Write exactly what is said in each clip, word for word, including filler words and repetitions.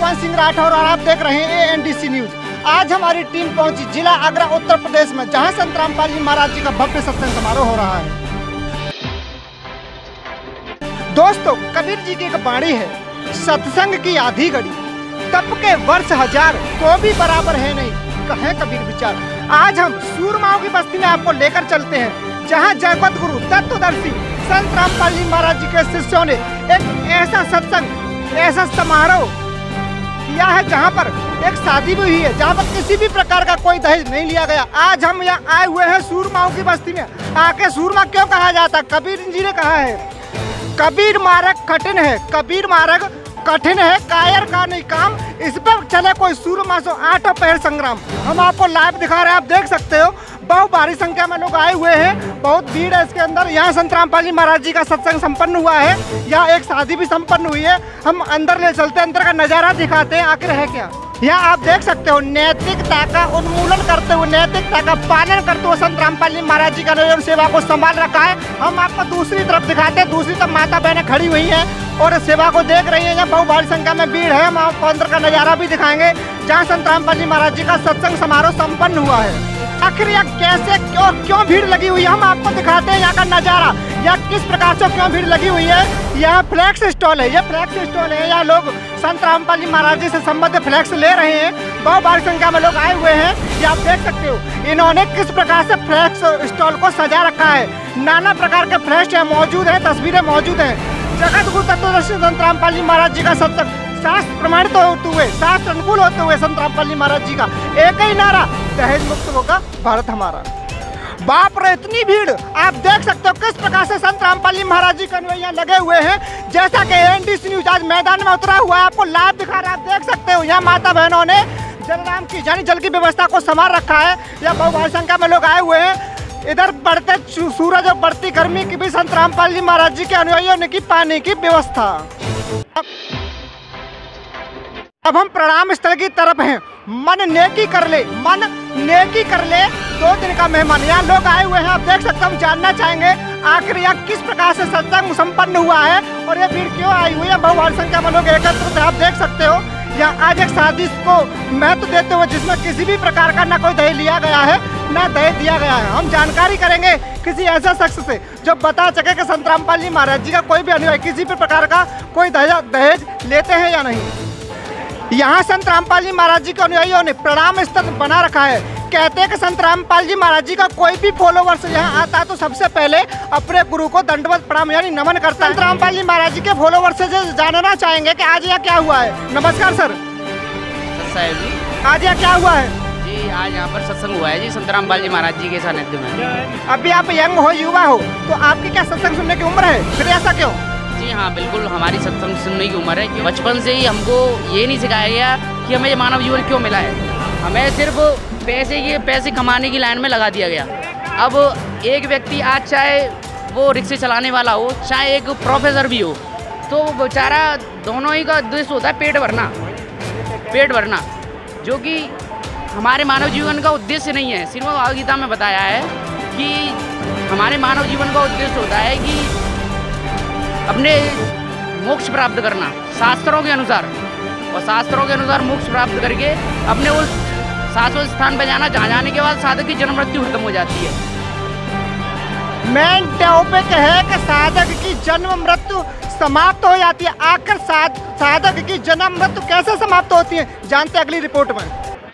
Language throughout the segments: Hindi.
पवन सिंह राठौर और आप देख रहे हैं A N D C news. आज हमारी टीम पहुंची जिला आगरा उत्तर प्रदेश में, जहां संत रामपाल जी महाराज जी का भव्य सत्संग समारोह हो रहा है। दोस्तों, कबीर जी की एक वाणी है, सत्संग की आधी घड़ी तप के वर्ष हजार तो भी बराबर है नहीं, कहे कबीर विचार। आज हम सूरमाओं की बस्ती में आपको लेकर चलते हैं, जहां जगत गुरु तत्वदर्शी संत रामपाल जी महाराज जी के शिष्यों ने एक ऐसा सत्संग, ऐसा समारोह किया है जहां पर एक शादी भी हुई है, जहां पर किसी भी प्रकार का कोई दहेज नहीं लिया गया। आज हम यहाँ आए हुए हैं सूरमाओं की बस्ती में। आके सूरमा क्यों कहा जाता? कबीर जी ने कहा है, कबीर मार्ग कठिन है, कबीर मार्ग कठिन है, कायर का नहीं काम, इस पर चले कोई सूरमा सो आठों पैर संग्राम। हम आपको लाइव दिखा रहे हैं, आप देख सकते हो बहुत भारी संख्या में लोग आए हुए हैं, बहुत भीड़ है इसके अंदर। यहाँ संत रामपाल जी महाराज जी का सत्संग संपन्न हुआ है, यहाँ एक शादी भी संपन्न हुई है। हम अंदर ले चलते हैं, अंदर का नजारा दिखाते हैं आखिर है क्या। यहाँ आप देख सकते हो नैतिकता का उन्मूलन करते हुए, नैतिकता का पालन करते हुए संत रामपाल जी महाराज जी का निरंतर सेवा को संभाल रखा है। हम आपको दूसरी तरफ दिखाते हैं, दूसरी तरफ माता बहनें खड़ी हुई हैं और सेवा को देख रही हैं। यहाँ बहुत भारी संख्या में भीड़ है। हम आपको अंदर का नजारा भी दिखाएंगे, जहाँ संत रामपाल जी महाराज जी का सत्संग समारोह संपन्न हुआ है। आखिर यहाँ कैसे क्यों क्यों भीड़ लगी हुई है, हम आपको दिखाते हैं यहाँ का नजारा, यहाँ किस प्रकार से क्यों भीड़ लगी हुई है। यहाँ फ्लैक्स स्टॉल है, ये फ्लैक्स स्टॉल है, यहाँ लोग संत रामपाल जी महाराज जी से संबंधित फ्लैक्स ले रहे हैं। बहुत बड़ी संख्या में लोग आए हुए हैं, ये आप देख सकते हो। इन्होंने किस प्रकार से फ्लैक्स स्टॉल को सजा रखा है, नाना प्रकार के फ्लैक्स मौजूद है, तस्वीरें मौजूद है। जगत गुरु तत्वदर्शी संत रामपाल जी महाराज जी का सत्संग शास्त्र प्रमाणित तो होते हुए, शास्त्र अनुकूल होते हुए संत रामपाल जी महाराज जी का एक ही नारा, दहेज मुक्त होगा भारत हमारा। बाप रे, इतनी भीड़ आप देख सकते हो किस प्रकार से संत रामपाल जी महाराज जी के अनुयायी लगे हुए हैं। जैसा कि A N D C news आज मैदान में उतरा हुआ है, आपको लाइव दिखा रहा है, आप देख सकते हो। यहाँ माता बहनों ने जलराम की यानी जल की व्यवस्था को संभाल रखा है। यहाँ बहुत भारी संख्या में लोग आए हुए हैं। इधर बढ़ते सूरज और बढ़ती गर्मी की भी संत रामपाल जी महाराज जी के अनुयायियों ने की पानी की व्यवस्था। अब हम प्रणाम स्थल की तरफ हैं। मन नेकी कर ले, मन नेकी कर ले, दो दिन का मेहमान यहाँ लोग आए हुए हैं। आप देख सकते हो, हम जानना चाहेंगे आखिर यहाँ किस प्रकार से सत्संग संपन्न हुआ है और ये भीड़ क्यों आई हुई है। बहुत भारी संख्या में लोग एकत्रित हैं, आप देख सकते हो। यहाँ आज एक शादी को महत्व देते हुए, जिसमें किसी भी प्रकार का ना कोई दहेज लिया गया है, ना दहेज दिया गया है। हम जानकारी करेंगे किसी ऐसे शख्स से जो बता सके कि संत रामपाल जी महाराज जी का कोई भी अनुयायी किसी भी प्रकार का कोई दहेज लेते हैं या नहीं। यहाँ संत रामपाल जी महाराज जी के अनुयायियों ने प्रणाम स्थल बना रखा है। कहते हैं कि संत रामपाल जी महाराज जी का कोई भी फॉलोवर्स यहाँ आता है तो सबसे पहले अपने गुरु को दंडवत प्रणाम यानी नमन करता है। संत रामपाल जी महाराज जी के फॉलोवर्स से जानना चाहेंगे कि आज यहाँ क्या हुआ है। नमस्कार सर। साहब जी, आज यहाँ क्या हुआ है? जी आज यहाँ पर सत्संग हुआ है जी संत रामपाल जी महाराज जी के सानिध्य में। अभी आप यंग हो, युवा हो, तो आपकी क्या सत्संग सुनने की उम्र है? फिर ऐसा क्यों? जी हाँ, बिल्कुल हमारी सत्संग सुनने की उम्र है कि बचपन से ही हमको ये नहीं सिखाया गया कि हमें ये मानव जीवन क्यों मिला है। हमें सिर्फ पैसे की पैसे कमाने की लाइन में लगा दिया गया। अब एक व्यक्ति आज चाहे वो रिक्शे चलाने वाला हो, चाहे एक प्रोफेसर भी हो, तो बेचारा दोनों ही का उद्देश्य होता है पेट भरना, पेट भरना, जो कि हमारे मानव जीवन का उद्देश्य नहीं है। श्रीमद् भगवद गीता में बताया है कि हमारे मानव जीवन का उद्देश्य होता है कि अपने मोक्ष प्राप्त करना शास्त्रों के अनुसार, और शास्त्रों के अनुसार मोक्ष प्राप्त करके अपने उस शाश्वत स्थान पर जाना, जहाँ जाने के बाद साधक की जन्म मृत्यु खत्म हो जाती है। मेन टॉपिक है कि साधक की जन्म मृत्यु समाप्त हो जाती है। आखिर साध, साधक की जन्म मृत्यु कैसे समाप्त होती है, जानते अगली रिपोर्ट में।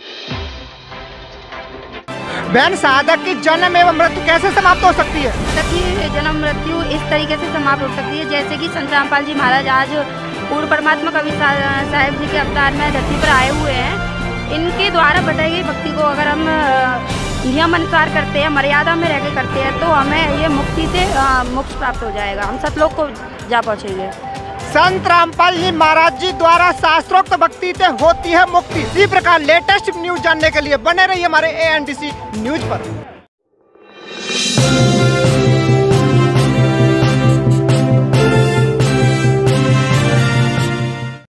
बहन, साधक की जन्म एवं मृत्यु कैसे समाप्त हो सकती है? की जन्म मृत्यु इस तरीके से समाप्त हो सकती है जैसे कि संत रामपाल जी महाराज आज पूर्ण परमात्मा कबीर साहब जी के अवतार में धरती पर आए हुए हैं। इनके द्वारा बताई गई भक्ति को अगर हम नियम अनुसार करते हैं, मर्यादा में रहकर करते हैं, तो हमें ये मुक्ति से मोक्ष प्राप्त हो जाएगा, हम सतलोक को जा पहुँचेंगे। संत रामपाल जी महाराज जी द्वारा शास्त्रोक्त भक्ति से होती है मुक्ति। इसी प्रकार लेटेस्ट न्यूज जानने के लिए बने रहिए हमारे A N D C news पर।